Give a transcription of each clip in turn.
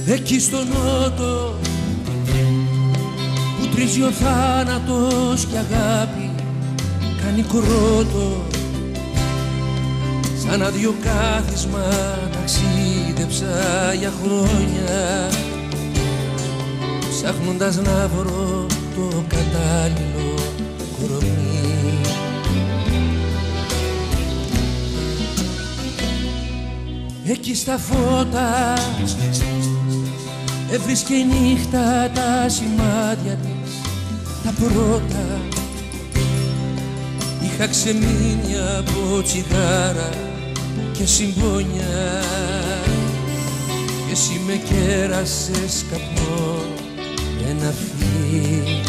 Εκεί στο νότο που τρίζει ο θάνατος και αγάπη κάνει κρότο, σαν αδιοκάθισμα ταξίδεψα για χρόνια, ψάχνοντας να βρω το κατάλληλο κορμί. Εκεί στα φώτα έβρισκε η νύχτα τα σημάδια της, τα πρώτα. Είχα ξεμείνει από τσιγάρα και συμπόνια και εσύ με κέρασες καπνό ένα φύλλο.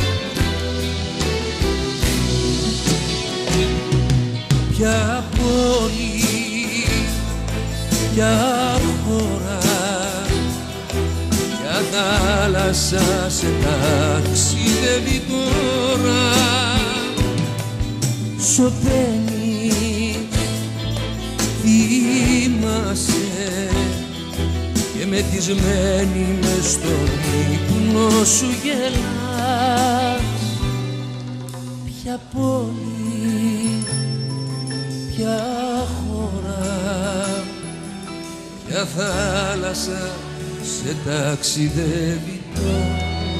Ποια πόλη, ποια χώρα, ποια θάλασσα σε ταξιδεύει τώρα. Σωπαίνεις, θυμάσαι και μεθυσμένη μες στον ύπνο σου γελάς. Ποια πόλη, ποια χώρα, ποια θάλασσα σε ταξιδεύει τώρα.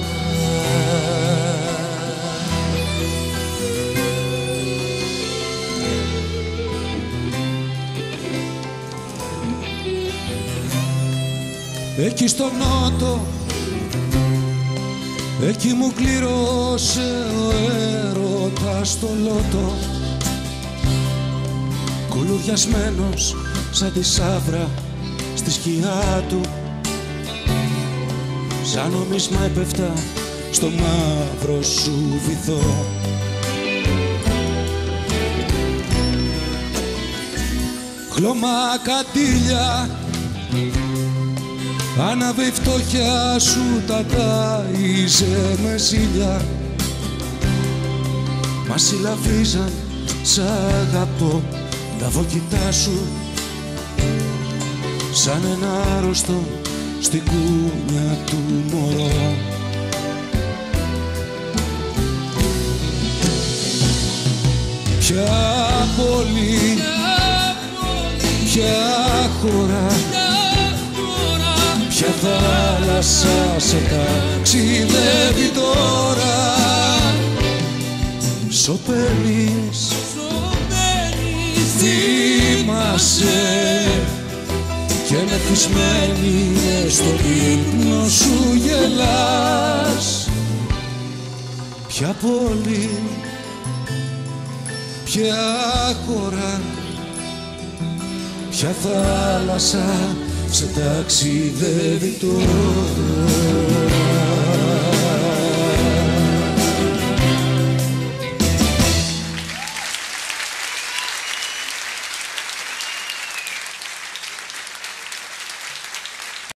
Εκεί στο νότο, εκεί μου κλήρωσε ο έρωτας το λότο, κουλουριασμένος σαν τη σαύρα στη σκιά του, σαν νομίσμα έπεφτα στο μαύρο σου βυθό. Χλώμα κατήλια, άναβε η φτώχεια σου, τα τάιζε με ζήλια. Μας συλλαβίζαν, σ' αγαπώ, τα βοκιτά σου, σαν ένα άρρωστο στην κούνια του μωρό. Ποια πόλη, ποια χώρα, ποια θάλασσα σε ταξιδεύει τώρα. Σωπαίνεις, θυμάσαι και μεθυσμένη στον ύπνο σου γελάς. Ποια πόλη, ποια χώρα, ποια θάλασσα σε ταξιδεύει τώρα.